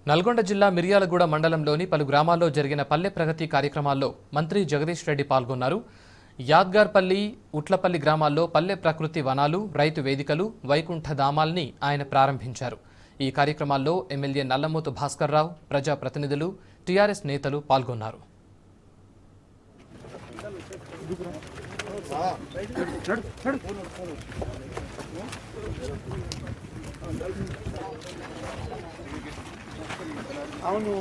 నల్గొండ జిల్లా మిర్యాలగూడ మండలంలోని పలు గ్రామాల్లో జరిగిన పల్లె ప్రగతి కార్యక్రమాల్లో మంత్రి జగదీష్ రెడ్డి పాల్గొన్నారు. యాద్గార్పల్లి, ఉట్లపల్లి గ్రామాల్లో పల్లె ప్రకృతి వనాలు, రైతు వేదికలు, వైకుంఠ ధామాల్ని ఆయన ప్రారంభించారు. ఈ కార్యక్రమాల్లో ఎమ్మెల్యే నల్లమోతు భాస్కర్రావు, ప్రజా ప్రతినిధులు, టీఆర్ఎస్ నేతలు పాల్గొన్నారు. అవును